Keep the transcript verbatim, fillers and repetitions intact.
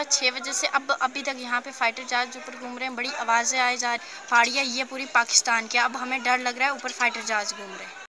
रात छः बजे से अब अभी तक यहाँ पे फाइटर जहाज ऊपर घूम रहे हैं, बड़ी आवाज़ें आए जा रही। पहाड़ियाँ ये पूरी पाकिस्तान की, अब हमें डर लग रहा है, ऊपर फाइटर जहाज घूम रहे हैं।